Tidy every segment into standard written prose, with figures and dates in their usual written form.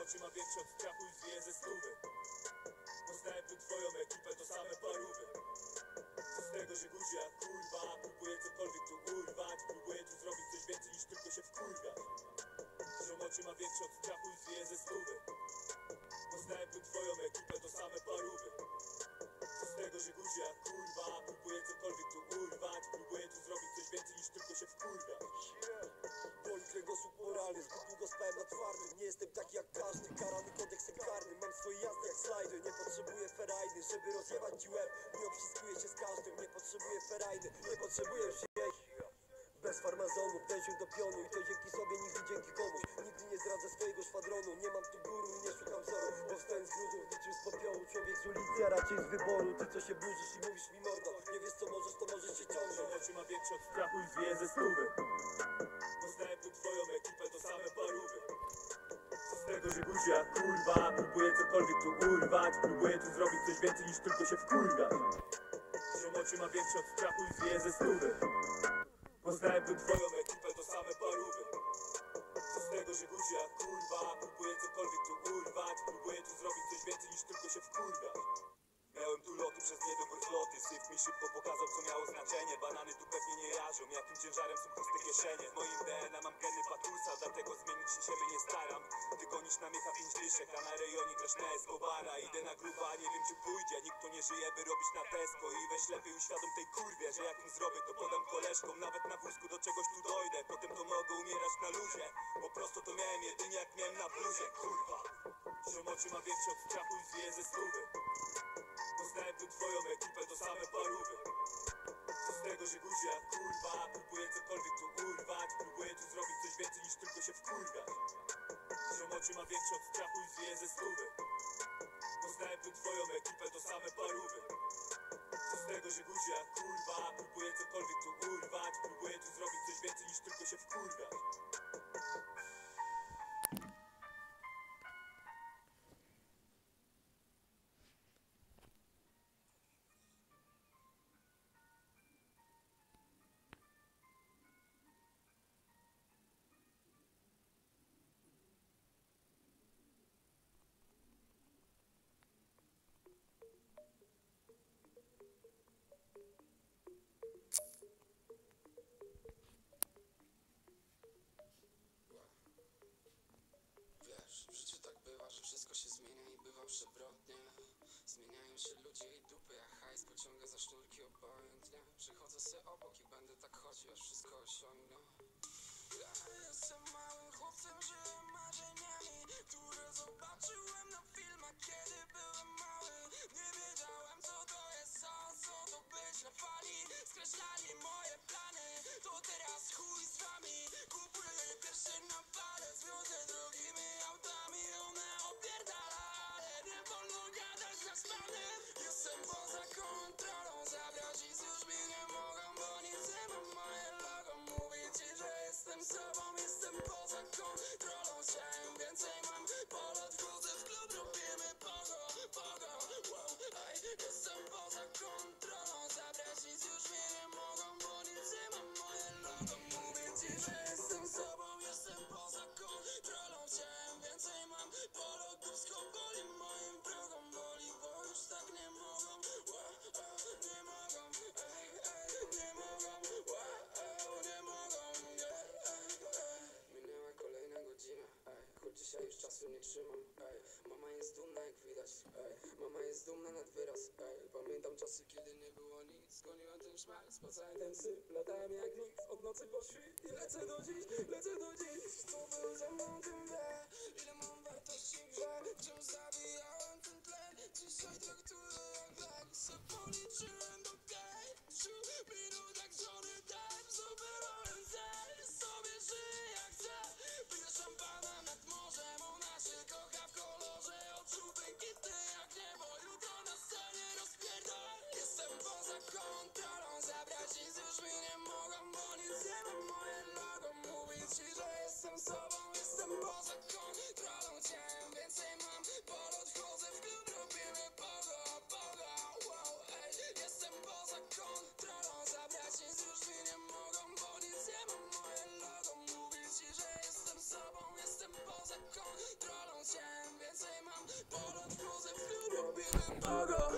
oczy ma większe od strachu i zwie ze stówy. Poznałem tu twoją ekipę, to same parówy. Co z tego, że guzi jak kurwa, próbuję cokolwiek tu urwać. Próbuję tu zrobić coś więcej niż tylko się wkurwiać. Ziom oczy ma większe od strachu i zwie ze stówy. Poznałem tu twoją ekipę, to same parówy. Co z tego, że guzi jak kurwa, próbuję cokolwiek tu urwać. Próbuję tu zrobić coś więcej niż tylko się wkurwiać. Boli kręgosłup moralny, zbyt długo spałem na twardym. Nie jestem taki jak każdy, karany kodeksem karnym. Mam swoje jazdy jak slajdy, nie potrzebuję ferajny, żeby rozjebać ci łeb. Nie obciskuję się z każdym, nie potrzebuję ferajny, nie potrzebuję jej. Bez farmazonu, wejściu do pionu i to dzięki sobie, nigdy dzięki komuś. Nigdy nie zdradzę swojego szwadronu, nie mam tu guru i nie szukam wzoru. Powstałem z gruzów, niczym z popiołu, człowiek z ulicy, a raczej z wyboru. Ty co się burzysz i mówisz mi mordo, nie wiesz co możesz, to możesz się ciągnąć. Ziom oczy ma większe od strachu i zwie ze stówy. Poznałem tu twoją ekipę, to same parówy. Co z tego, że guzi jak kurwa, próbuję cokolwiek tu urwać. Próbuję tu zrobić coś więcej niż tylko się wkurwiać. Ziom oczy ma większe od strachu i zwie ze stówy. Poznałem tu twoją ekipę, to same parówy. Co z tego, że guzi jak kurwa, próbuję cokolwiek tu urwać. Próbuję tu zrobić coś więcej niż tylko się wkurwiać. Miałem tu loty przez niedobór floty. Syf mi szybko pokazał, co miało znaczenie. Banany tu pewnie nie jarzą, jakim ciężarem są puste kieszenie. W moim DNA mam geny Patusa, dlatego zmienić się siebie nie staram. Ty gonisz na miecha 5 dyszek, a na rejonie grasz na Escobara. Idę na gruba, nie wiem czy pójdzie, nikt tu nie żyje, by robić na Tesco. I weź lepiej uświadom tej kurwie, że jak im zrobię, to podam koleżkom. Nawet na wózku do czegoś tu dojdę, potem to mogę umierać na luzie. Po prostu to miałem jedynie jak miałem na bluzie, kurwa. Ziom oczy ma większe od strachu i zwie ze stówy. Poznałem tu twoją ekipę, to same parówy. Co z tego, że guzi jak kurwa, próbuję cokolwiek tu urwać. Próbuję tu zrobić coś więcej niż tylko się wkurwiać. Ziom oczy ma większe od strachu i zwie ze stówy. Poznałem tu twoją ekipę, to same parówy. Co z tego, że guzi jak kurwa, próbuję cokolwiek tu urwać. Próbuję tu zrobić coś więcej niż tylko się wkurwiać. Wiesz, w życiu tak bywa, że wszystko się zmienia i bywa przewrotnie. Zmieniają się ludzie i dupy, jak hajs pociąga za sznurki obojętnie. Przychodzę se obok i będę tak chodził, aż wszystko osiągnę. Ja jestem małym chłopcem, żyję marzeniami, które zobaczyłem na filmach, kiedy byłem mały. Nie wiedziałem co to jest sens, co to być na fali. Skreślali moje plany, to teraz chuj z wami. Kupuję pierwszy na parę, związę drogimi autami. One opierdala, ale nie wolno gadać za szpanem. Jestem poza kontrolą, zabrać ich już mi nie mogą, bo nic nie mam moje logo. Mówię ci, że jestem sobą, jestem poza kontrolą. Chciałem więcej, mam polot, wchodzę w klub, robimy pogo, wow, ej. Jestem poza kontrolą, zabrać nic już mi nie mogą, bo nic nie mam moje logo. Mówię ci, że jestem sobą, jestem poza kontrolą. Chciałem więcej, mam polot, dubsko boli, moim wrogom boli, bo już tak nie mogą, wow, nie mogą, ej, nie mogą, wow, nie mogą, Minęła kolejna godzina, choć dzisiaj już czasu nie trzymam, Mama jest dumna jak widać, mama jest dumna nad wyraz, Pamiętam czasy, kiedy nie było nic, goniłem ten szmal, spłacałem ten syp, latałem jak nikt, od nocy po świt i lecę do dziś, kto był ze mną, tym wie, ile mam wartości w grze, wciąż zabijałem ten tlen, dzisiaj traktuję jak lek, se policzyłem do 5 minut jak Johnny Depp, zdobyłem cel, sobie żyję jak chcę, piję szampana nad morzem, ona się kocha w kolorze oczu błękitny jak niebo, jutro na scenie rozpierdolę. Jestem poza kontrolą, zabrać nic już mi nie mogą, bo nic nie mam pogo.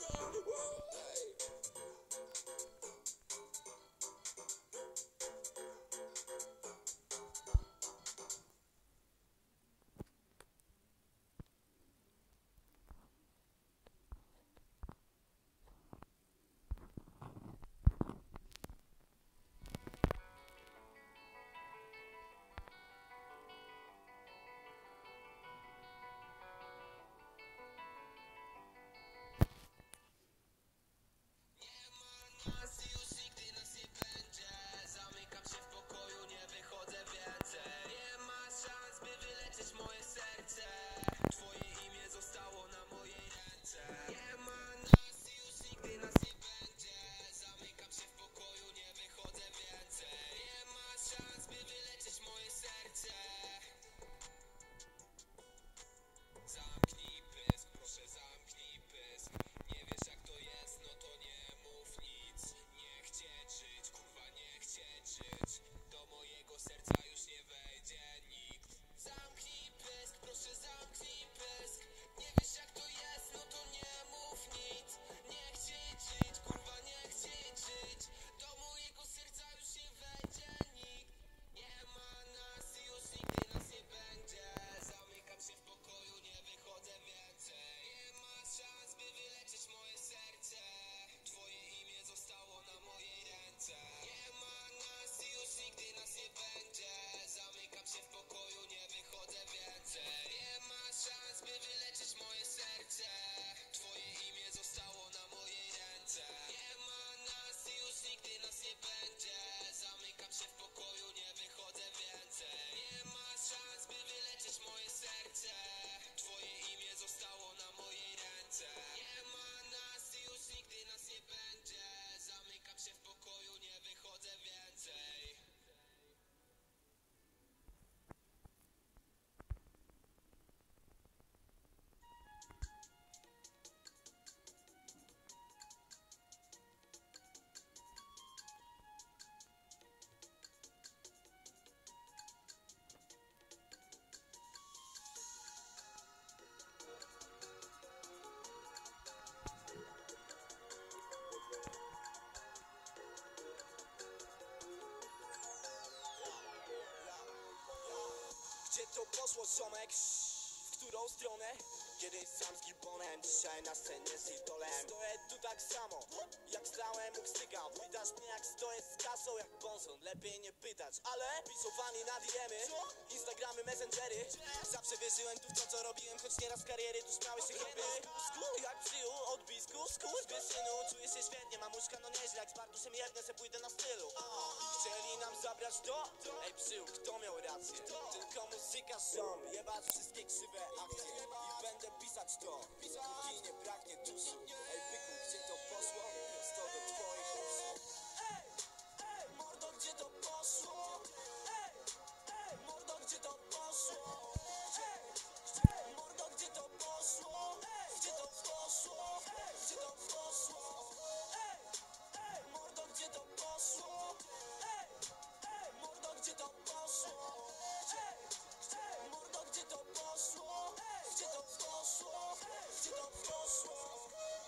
Gdzie to poszło, ziomek? W którą stronę? Kiedyś sam z Gilbonem, dzisiaj na scenie z idolem. Stoję tu tak samo, jak stałem u ksykam. Pytasz mnie jak stoję z kasą, jak bonson. Lepiej nie pytać, ale pisowani na DM-y, Instagramy, Messengery. Zawsze wierzyłem tu w to, co robiłem, choć nieraz kariery tuż miały się chyby. Jak przyjął od bisku, synu, czuję się świetnie. Mamuśka, no nieźle, jak z Bartuszem jedne se pójdę na stylu. Chcieli nam zabrać to? Ej, przyjął, kto miał rację? Tylko muzyka, ziom, jebać wszystkie krzywe akcje. I będę pisać to, póki nie braknie tuszu. Ej, byku, gdzie to poszło? Prosto do twoich uszu. Ej, mordo, gdzie to poszło? Ej, mordo, gdzie to poszło? Mordo, gdzie to poszło? Gdzie to poszło? Gdzie to poszło? Ej, mordo, gdzie to poszło? Ej, mordo, gdzie to poszło? Mordo, gdzie to poszło? Gdzie to poszło? Gdzie to poszło?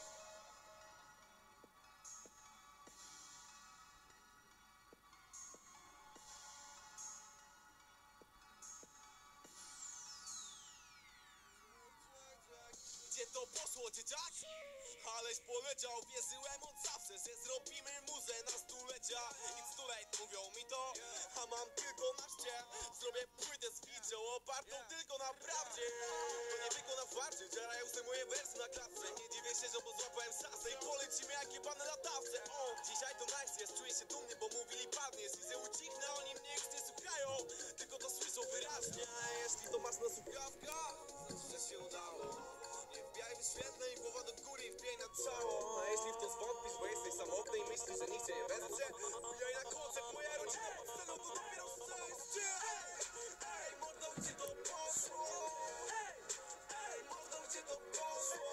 Gdzie to poszło, dzieciak? Aleś poleciał, wierzyłem od zawsze, że zrobimy muzę na stulecia. It's too late, mówią mi to, a mam tylko naście. Zrobię płytę z feature, opartą tylko na prawdzie. To nie wykona farcie, dziarają se moje wersy na klatce. Nie dziwię się, że bo złapałem sasę i polecimy jak jebane latawce. Dzisiaj to nice jest, czuję się dumny, bo mówili padnie. I że ucichnę, oni mnie już nie słuchają, tylko to słyszą wyraźnie. A jeśli to masz na słuchawkach, znaczy, że się udało. Nie wbijaj wyświetleń, głowa do góry i wbijaj na cało. A jeśli w to zwątpisz, bo jesteś samotny i myślisz, że nikt cię nie wesprze, wbijaj na koncert, moja rodzina pod sceną to dopiero szczęście. Ej, mordo, gdzie to poszło? Ej, mordo, gdzie to poszło?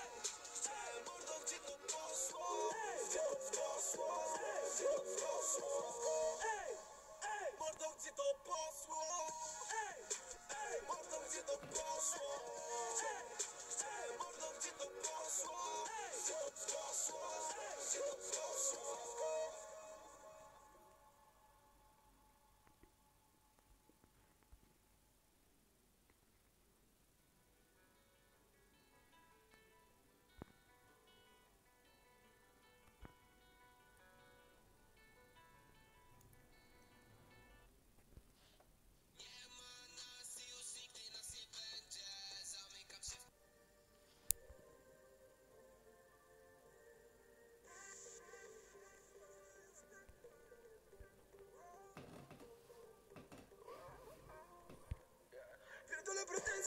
Ej, mordo, gdzie to poszło? Gdzie to poszło? Gdzie to poszło?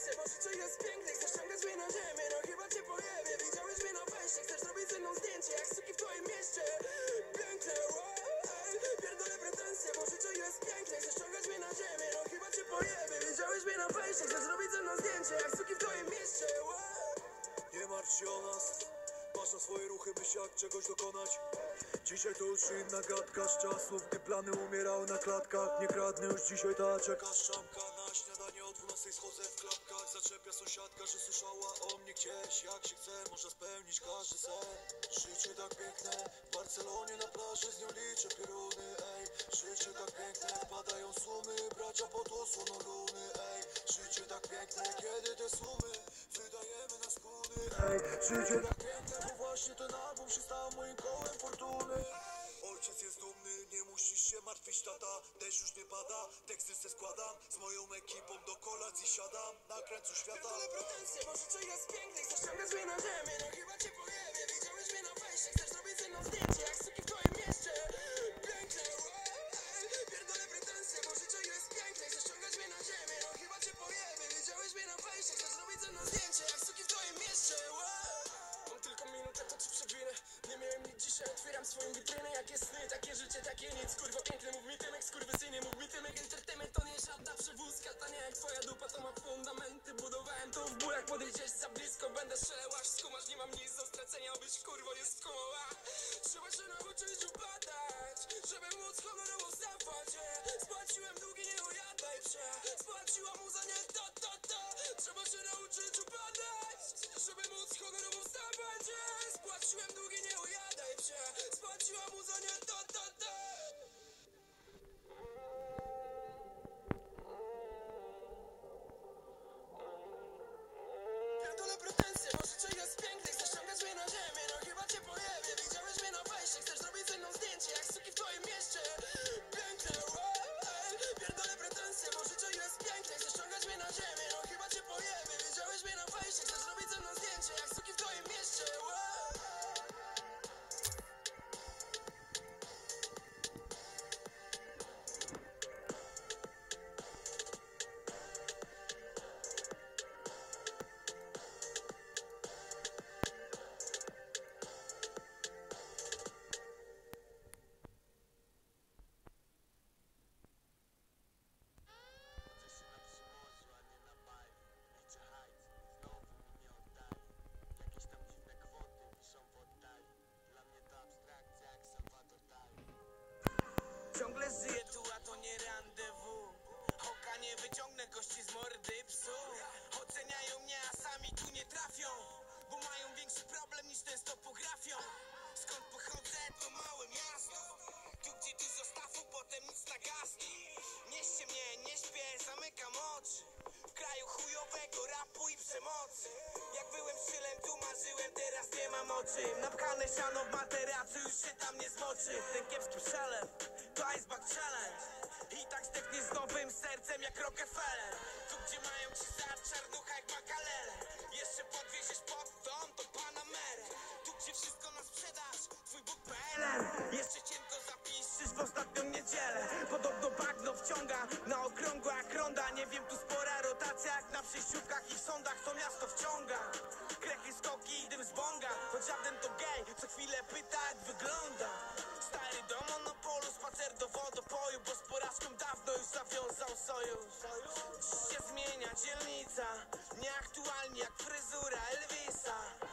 pretensje, bo życie jest piękne. Chcesz ściągać mnie na ziemię, no chyba cię pojebie. Widziałeś mnie na wejście, chcesz zrobić ze mną zdjęcie jak suki w twoim mieście. Piękne, pierdolę pretensje, bo życie jest piękne. Chcesz ściągać mnie na ziemię, no chyba cię pojebie. Widziałeś mnie na wejście, chcesz zrobić ze mną zdjęcie jak suki w twoim mieście. Nie martw się o nas, masz na swoje ruchy, byś jak czegoś dokonać. Dzisiaj to już inna gadka z czasów, gdy plany umierały na klatkach. Nie kradnę już dzisiaj taczek. Szamka na śniadanie o 12 schodzę w klapkach. Zaczepia sąsiadka, że słyszała o mnie gdzieś. Jak się chce, można spełnić każdy sen. Życie tak piękne, w Barcelonie na plaży z nią liczę pioruny, ej. Życie tak piękne, padają sumy, bracia pod osłoną luny, ej. Życie tak piękne, kiedy te sumy wydajemy na skóry, ej. Życie tak piękne, bo właśnie ten album się stał moim kołem fortuny. Ojciec jest dumny, nie musisz się martwić, tata. Deszcz już nie pada, teksty se składam. Z moją ekipą do kolacji siadam na krańcu świata. Pierdolę pretensje, bo życie jest piękne. Chcesz ściągać mnie na ziemię, no chyba cię pojebie. Widziałeś mnie na wejście, chcesz zrobić ze mną zdjęcie jak suki w twoim mieście. Piękne, pierdolę pretensje, bo życie jest piękne. Chcesz ściągać mnie na ziemię, no chyba cię pojebie. Widziałeś mnie na wejście, chcesz zrobić ze mną zdjęcie jak suki w twoim mieście. Mam tylko minutę, to ci przewinę. Nie miałem nic dzisiaj, otwieram swoją witrynę. Jakie sny, takie życie, takie nic. Kurwa piękne, mów mi Tymek, skurwysynie. Mów mi Tymek, entertainment to nie żadna przewózka. Ta nie jak twoja dupa, to ma fundamenty. Budowałem to w bólach, podejdziesz za blisko. Będę strzelał, aż skumasz, nie mam nic do stracenia. Obyś kurwo nie skumała. Trzeba się nauczyć upadać, żeby móc honorowo zaufać. Spłaciłem długi, nie ujadaj się. Spłaciła muza, nie to. Trzeba się nauczyć upadać, żeby móc honorowo wstawać. Spłaciłem długi, nie ujadaj się. Spłaciła muza, nie to. Pierdolę pretensje, bo życie jest piękne. Chcesz ściągać mnie na ziemię, no chyba cię pojebie. Widziałeś mnie na wejście, chcesz zrobić ze mną zdjęcie jak suki w twoim mieście. Piękne, pierdolę pretensje, bo życie jest piękne. Chcesz ściągać mnie na ziemię, no chyba cię pojebie. Widziałeś mnie na wejście, chcesz zrobić ze mną zdjęcie jak suki w twoim mieście. Ciągle żyję tu, a to nie rendezvous. Hoka nie wyciągnę gości z mordy psu. Oceniają mnie, a sami tu nie trafią, bo mają większy problem niż ten z topografią. Skąd pochodzę, to małe miasto. Tu gdzie dużo stafu, potem nic na gastu. Mieście mnie, nie śpię, zamykam oczy. W kraju chujowego rapu i przemocy. Jak byłem szylem, tu marzyłem, teraz nie mam oczy. Napchane siano w materacu, już się tam nie zmoczy. Ten kiepski przelew to Iceberg Challenge. I tak zdechniesz z nowym sercem jak Rockefeller. Tu gdzie mają ci za czarnucha jak makalele. Jeszcze podwieziesz pod dom, to Panamerę. Tu gdzie wszystko na sprzedaż, twój Bóg PLN. Jeszcze cienko zapiszesz w ostatnią niedzielę. Podobno bagno wciąga na okrągło jak ronda. Nie wiem, tu spora rotacja jak na przejściówkach i w sądach to miasto wciąga. Krechy, skoki i dym z bonga. Choć żaden to gej, co chwilę pyta jak wygląda. Stary do monopolu, spacer do wodopoju, bo z porażką dawno już zawiązał sojusz. Dziś się zmienia dzielnica, nieaktualnie jak fryzura Elvisa.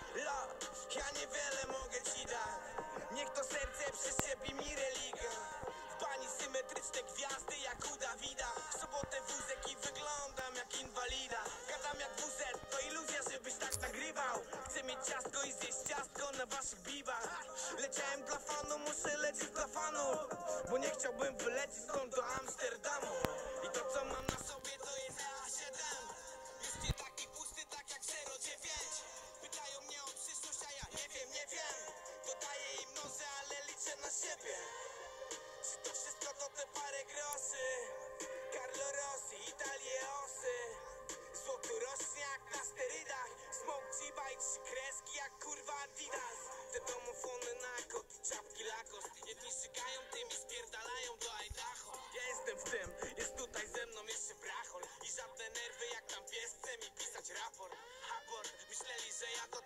Ja niewiele mogę ci dać, niech to serce przyczepi mi religię. W bani symetryczne gwiazdy jak u Dawida. W sobotę wózek i wyglądam jak inwalida. Gadam jak wózek, to iluzja, żebyś tak nagrywał. Chcę mieć ciastko i zjeść ciastko na waszych bibach. Leciałem dla fanu, muszę lecieć dla fanów, bo nie chciałbym wylecieć stąd do Amsterdamu. I to co mam na sobie to jest A7. Już nie taki pusty, tak jak 09. Pytają mnie o przyszłość, a ja nie wiem. Dodaję im noże, ale liczę na siebie. Czy to wszystko to te parę groszy? Carlo Rossi, Italie osy. Złoto rośnie jak na sterydach. Smoke Chiba i 3 kreski jak kurwa Adidas. Te domofony na kot i czapki Lacoste. Jedni szykają, tymi spierdalają do Idaho.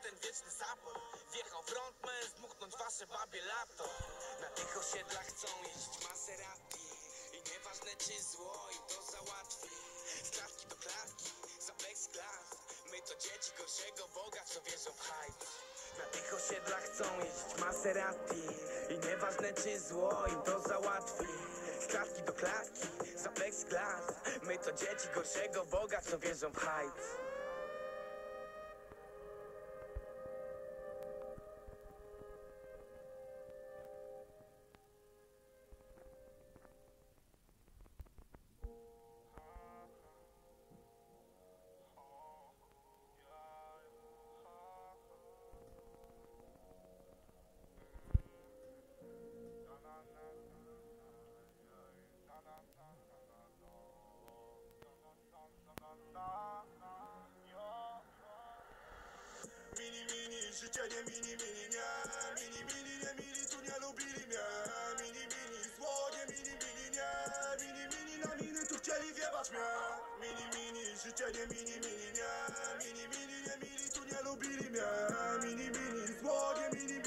ten wieczny support. Wjechał frontman, zdmuchnąć wasze babie lato. Na tych osiedlach chcą jeździć Maserati i nieważne czy zło im to załatwi. Z klatki do klatki, za plexiglas. My to dzieci gorszego Boga, co wierzą w hype. Na tych osiedlach chcą jeździć Maserati i nieważne czy zło im to załatwi. Z klatki do klatki, za plexiglas. My to dzieci gorszego Boga, co wierzą w hype. Mini, życie nie mini, nie. Mini, nie mili, tu nie lubili mnie. Mini, zło nie mini, nie. Mini, na miny tu chcieli wjebać mnie. Mini, życie nie mini, nie. Mini, nie mili, tu nie lubili mnie. Mini, zło nie mini,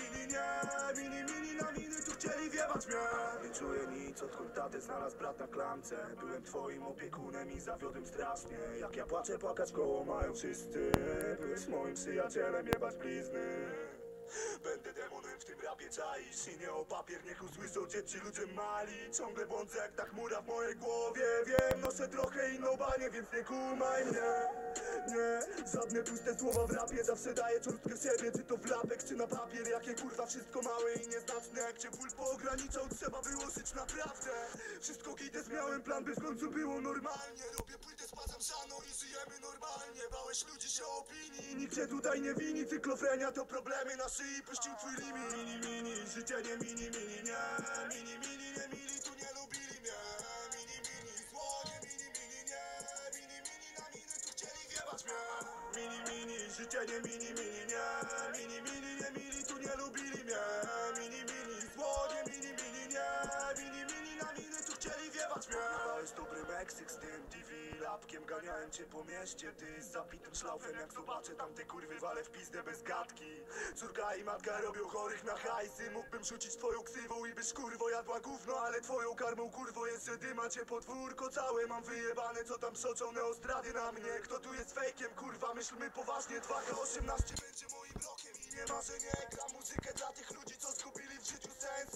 nie. Mini, na miny tu chcieli wjebać mnie. Nie czuję nic, odkąd tatę znalazł brat na klamce. Byłem twoim opiekunem i zawiodłem strasznie. Jak ja płaczę, płakać koło mają wszyscy. Byłeś moim przyjacielem, jebać blizny. Będę demonem w tym rapie, czaisz? I nie o papier, niech usłyszą dzieci ludzie mali. Ciągle błądzę jak ta chmura w mojej głowie. Wiem, noszę trochę inną banię, więc nie kumaj mnie. Nie, żadne puste słowa w rapie. Zawsze daję cząstkę siebie, czy to w lapek, czy na papier. Jakie kurwa wszystko małe i nieznaczne. Jak cię ból poograniczał, trzeba było żyć naprawdę. Wszystko kites, miałem plan, by w końcu było normalnie. Robię płytę, spadzam siano i żyjemy normalnie. Bałeś ludzi się o opinii, nikt cię tutaj nie wini. Cyklofrenia to problemy na szyi, puścił twój limit. Mini, życie nie mini, nie. Mini, nie mili, tu nie lubili mnie. Mini, zło nie mini, nie. Mini, na miny tu chcieli wjebać mnie. Mini, życie nie mini, nie. Mini, nie mili, tu nie lubili mnie. Mini, zło nie mini, nie. Mini, na miny tu chcieli wjebać mnie. Dałeś dobry Meksyk z tym TV lapkiem. Ganiałem cię po mieście, ty z zapitym szlaufem. Jak zobaczę tamte kurwy, walę w pizdę bez gadki. Córka i matka robią chorych na hajsy. Mógłbym rzucić twoją ksywą i byś kurwo jadła gówno. Ale twoją karmą kurwo jest, że dyma cię podwórko całe. Mam wyjebane, co tam psoczą neostrady na mnie. Kto tu jest fejkiem, kurwa, myślmy poważnie. 2K18 będzie moim rokiem i nie ma, że nie gram muzykę dla tych ludzi, co zgubili w życiu sens.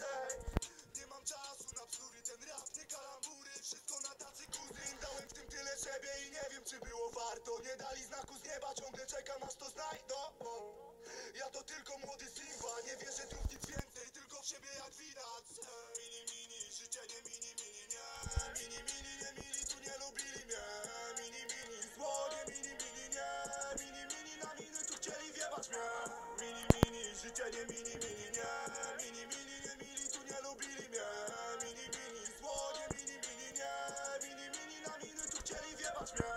Nie mam czasu na bzdury, ten rap, nie kalambury. Wszystko na tacy kuzyn. Dałem w tym tyle siebie i nie wiem, czy było warto. Nie dali znaku z nieba, ciągle czekam, aż to znajdą. Ja to tylko młody Simba, nie wierzę tu w nic więcej, tylko w siebie jak widać. Mini, życie nie mini, nie. Mini, nie mili, tu nie lubili mnie. Mini, zło nie mini, nie. Mini, na miny tu chcieli wjebać mnie. Mini, życie nie mini, nie. Mini, nie mili, tu nie lubili mnie. Mini, zło nie mini, nie. Mini, na miny tu chcieli wjebać mnie.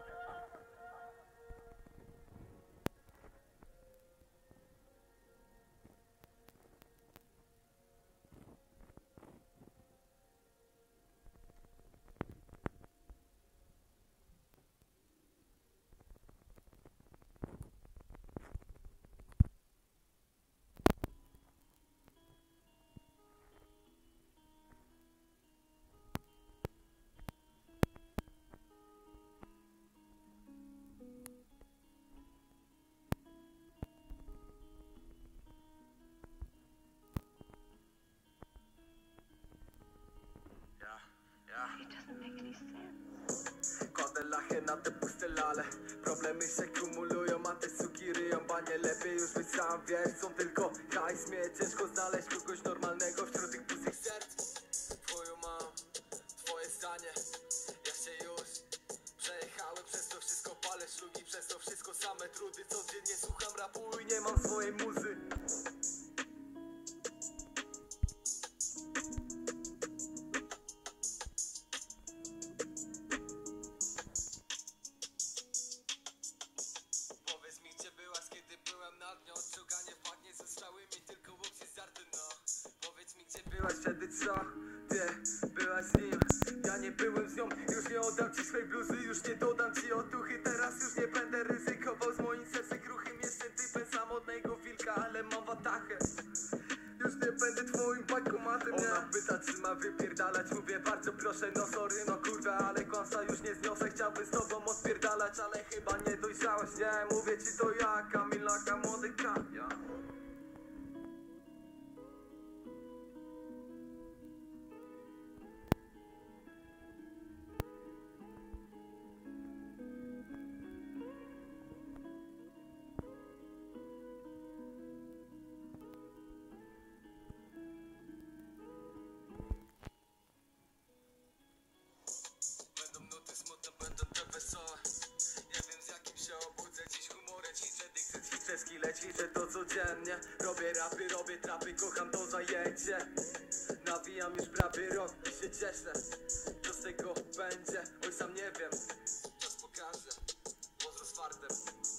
Kładę lachę na te puste lale. Problemy się kumulują, a te suki ryją. Banie lepiej już być sam, wiesz, są tylko hajs. Mnie ciężko znaleźć kogoś normalnego wśród tych pustych serc. Twoją mam, twoje zdanie. Ja się już przejechałem przez to wszystko. Palę szlugi przez to wszystko, same trudy. Codziennie słucham rapu i nie mam swojej muzy. Byłaś wtedy co? Ty byłaś z nim, ja nie byłem z nią. Już nie oddam ci swej bluzy, już nie dodam ci otuchy. Teraz już nie będę ryzykował z moim sercem kruchym. Jestem typem samotnym. tematem, nie? Ona pyta, czy ma wypierdalać, mówię bardzo proszę, no sorry, no kurwa, ale kłamstwa już nie zniosę, chciałbym z tobą odpierdalać, ale chyba nie dojrzałeś, nie? Mówię ci to ja, Kamilaka, młody ja. Będą nuty smutne, będą te wesołe. Nie wiem z jakim się obudzę, dziś humorem ćwiczę dykcję. Ćwiczę skille, ćwiczę to codziennie. Robię rapy, robię trapy, kocham to zajęcie. Nawijam już prawie rok i się cieszę. Co z tego będzie? Oj sam nie wiem. Czas pokaże, pozdro z fartem.